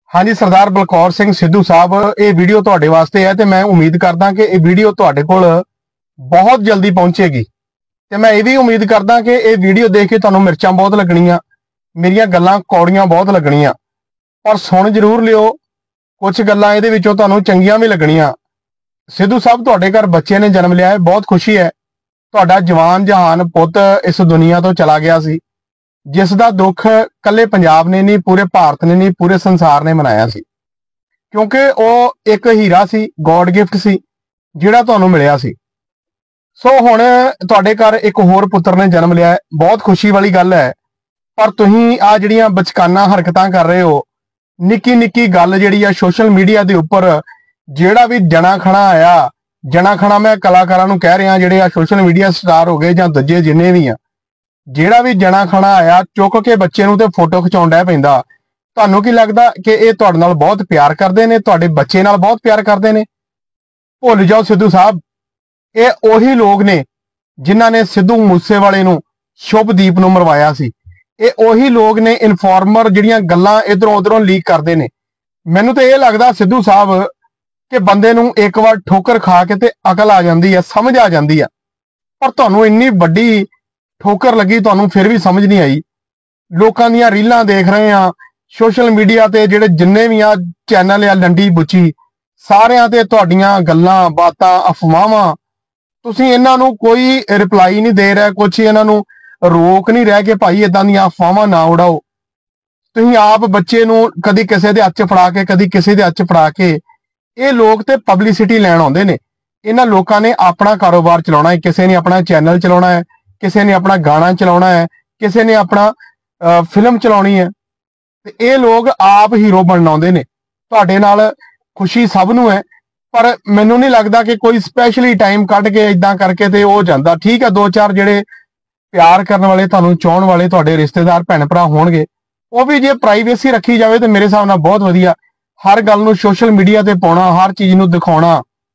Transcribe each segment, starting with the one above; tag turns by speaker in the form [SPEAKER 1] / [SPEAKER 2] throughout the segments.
[SPEAKER 1] हाँ जी, सरदार बलकौर सिंह सिद्धू साहब, ये वीडियो तुहाडे वास्ते है। तो मैं उम्मीद करदा कि ये वीडियो तुहाडे कोल बहुत जल्दी पहुंचेगी। तो मैं ये भी उम्मीद करदा कि ये वीडियो देख के तुहानूं मिर्चां बहुत लगणियां, मेरियां गल्लां कौड़ियां बहुत लगणियां, पर सुन जरूर लियो। कुछ गल्लां इहदे विचों तुहानूं चंगियां भी लगणियां। सिद्धू साहब, तुहाडे घर बच्चे ने जन्म लिया है, बहुत खुशी है। तुहाडा जवान जहान पुत इस दुनिया तो चला गया सी, जिस दा दुख कल्ले पंजाब ने नहीं, पूरे भारत ने नहीं, पूरे संसार ने मनाया सी, क्योंकि वो एक हीरा सी, गॉड गिफ्ट सी, जिहड़ा तुहानूं मिलिया सी। सो हुण तुहाडे घर एक होर पुत्र ने जन्म लिया है, बहुत खुशी वाली गल है। पर तुसीं आ जिहड़ियां बचकाना हरकतां कर रहे हो, निक्की निक्की गल जिहड़ी आ सोशल मीडिया दे उपर जिहड़ा भी जना खना आया, जना खना मैं कलाकारां नूं कह रिहा, जिहड़े आ सोशल मीडिया स्टार हो गए जां दूजे जिन्ने भी आ, ਜਿਹੜਾ ਵੀ ਜਣਾ ਖਣਾ ਆਇਆ ਚੁੱਕ ਕੇ ਬੱਚੇ ਨੂੰ ਤੇ ਫੋਟੋ ਖਿਚਾਉਣ ਡਿਆ ਪੈਂਦਾ। ਤੁਹਾਨੂੰ ਕੀ ਲੱਗਦਾ ਕਿ ਇਹ ਤੁਹਾਡੇ ਨਾਲ ਬਹੁਤ ਪਿਆਰ ਕਰਦੇ ਨੇ, ਤੁਹਾਡੇ ਬੱਚੇ ਨਾਲ ਬਹੁਤ ਪਿਆਰ ਕਰਦੇ ਨੇ? ਭੁੱਲ ਜਾਓ ਸਿੱਧੂ ਸਾਹਿਬ, ਇਹ ਉਹੀ ਲੋਕ ਨੇ ਜਿਨ੍ਹਾਂ ਨੇ ਸਿੱਧੂ ਮੂਸੇਵਾਲੇ ਨੂੰ, ਸ਼ੁਭਦੀਪ ਨੂੰ ਮਰਵਾਇਆ ਸੀ। ਇਹ ਉਹੀ ਲੋਕ ਨੇ ਇਨਫਾਰਮਰ, ਜਿਹੜੀਆਂ ਗੱਲਾਂ ਇਧਰੋਂ ਉਧਰੋਂ ਲੀਕ ਕਰਦੇ ਨੇ। ਮੈਨੂੰ ਤਾਂ ਇਹ ਲੱਗਦਾ ਸਿੱਧੂ ਸਾਹਿਬ ਕਿ ਬੰਦੇ ਨੂੰ ਇੱਕ ਵਾਰ ਠੋਕਰ ਖਾ ਕੇ ਤੇ ਅਕਲ ਆ ਜਾਂਦੀ ਹੈ, ਸਮਝ ਆ ਜਾਂਦੀ ਆ, ਪਰ ਤੁਹਾਨੂੰ ਇੰਨੀ ਵੱਡੀ ठोकर लगी, तुहानूं फिर भी समझ नहीं आई। लोकां दीयां रीलां देख रहे हैं सोशल मीडिया ते, जिहड़े जिन्ने भी आ चैनल आ लंडी बुची, सारियां ते तुहाडीआं गल्लां बातां अफवाहां, तुसीं इन्हां नूं कोई रिप्लाई नहीं दे रहे, कुछ इन्हां नूं रोक नहीं रहे कि भाई इदां दीयां अफवाहां ना उड़ाओ। तुसीं आप बच्चे नूं कदी किसे दे हत्थ च फड़ा के, कदी किसे दे हत्थ च फड़ा के, ये लोग ते पब्लिसिटी लैण आउंदे ने। इन्हां लोकां ने अपना कारोबार चलाउणा है, किसे ने अपना चैनल चलाउणा है, किसी ने अपना गाना चलाउणा है, किसी ने अपना फिल्म चलाउणी है। ते ये लोग आप हीरो बनना आउंदे ने। तुहाडे नाल खुशी सब नूं है, पर मैनूं नहीं लगदा कि कोई स्पैशली टाइम कढ के इदां करके ते हो जांदा। ठीक है, दो चार जिहड़े प्यार करन वाले, तुहानूं चाहण वाले तुहाडे रिश्तेदार भैण भरा होणगे, वो भी जे प्राइवेसी रखी जाए तो मेरे हिसाब नाल बहुत वधिया। हर गल नूं सोशल मीडिया ते पाउणा, हर चीज़ नूं दिखाउणा,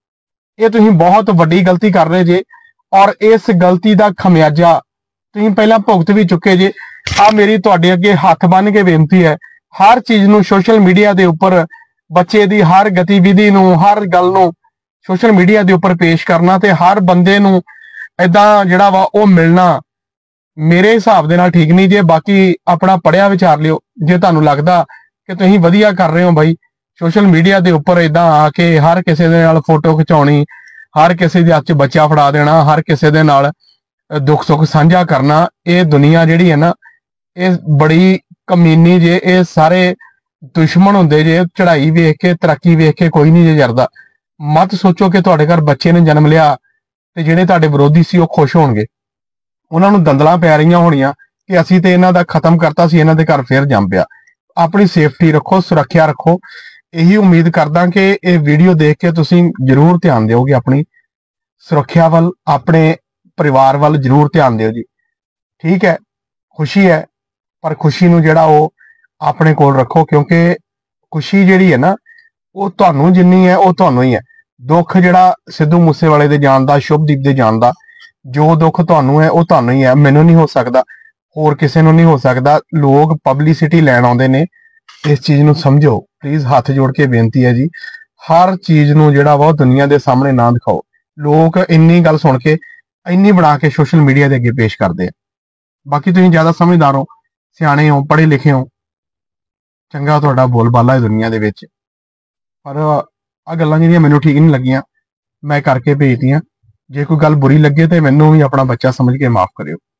[SPEAKER 1] ये तुसीं बहुत वड्डी गलती कर रहे जे, और इस गलती का खमियाजा तुसीं पहला भुगत भी चुके जे। आ मेरी तुहाडे अगे हथ बन के बेनती है, हर चीज़ नूं सोशल मीडिया के उपर, बच्चे की हर गतिविधि नूं, हर गल नूं सोशल मीडिया के उपर पेश करना, ते हर बंदे नूं इदां जिहड़ा वा ओह मिलना मेरे हिसाब दे नाल ठीक नहीं जे। बाकी अपना पढ़िया विचार लियो, जे तुहानूं लगदा कि तुसीं वधिया कर रहे हो भाई, सोशल मीडिया के उपर इदां आके हर किसी दे नाल फोटो खिचाउणी, हर किसी के हत्थ च बच्चा फड़ा देना, हर किसी दे नाल दुख सुख साझा करना, ये दुनिया जिहड़ी है ना, ये बड़ी कमीनी जे। ये सारे दुश्मन हुंदे जे। चढ़ाई वेख के, तरक्की वेख के कोई नहीं जे जरदा। मत सोचो कि तुहाडे घर बच्चे ने जन्म लिया ते जिहड़े तुहाडे विरोधी सी ओह खुश होणगे। उन्हां नूं दंदलां पै रहीआं होणीआं कि असीं ते इन्हां दा खत्म करता सी, इन्हां दे घर फिर जम पिया। अपनी सेफ्टी रखो, सुरक्षा रखो। यही उम्मीद करदा कि ये वीडियो देख के तुसीं जरूर ध्यान दिओगे, अपनी सुरक्षा वल, अपने परिवार वल जरूर ध्यान दिओ जी। ठीक है, खुशी है, पर खुशी नूं जिहड़ा वो अपने कोल रखो, क्योंकि खुशी जिहड़ी है ना, वो तुहानूं जिन्नी है वो तुहानूं ही है। दुख जिहड़ा सिद्धू मूसेवाले दे जान दा, शुभदीप दे जान दा, जो दुख तुहानूं है वो तुहानूं ही है, मैनूं नहीं हो सकदा, होर किसे नूं नहीं हो सकदा। लोग पब्लिसिटी लैण आउंदे ने, इस चीज़ नूं समझो प्लीज़। हाथ जोड़ के बेनती है जी, हर चीज़ नूं जिहड़ा वा दुनिया के सामने ना दिखाओ। लोग इन्नी गल सुन के इन्नी बना के सोशल मीडिया के अगे पेश करते हैं। बाकी तुसीं ज़्यादा समझदार हो, सियाणे हो, पढ़े लिखे हो, चंगा तुहाडा बोलबाला है दुनिया दे विच। पर आ गल्लां जिहड़ियां मैनूं ठीक नहीं लगियां, मैं करके भेजदियां। जे कोई गल बुरी लगे तो मैनूं भी अपना बच्चा समझ के माफ़ करियो।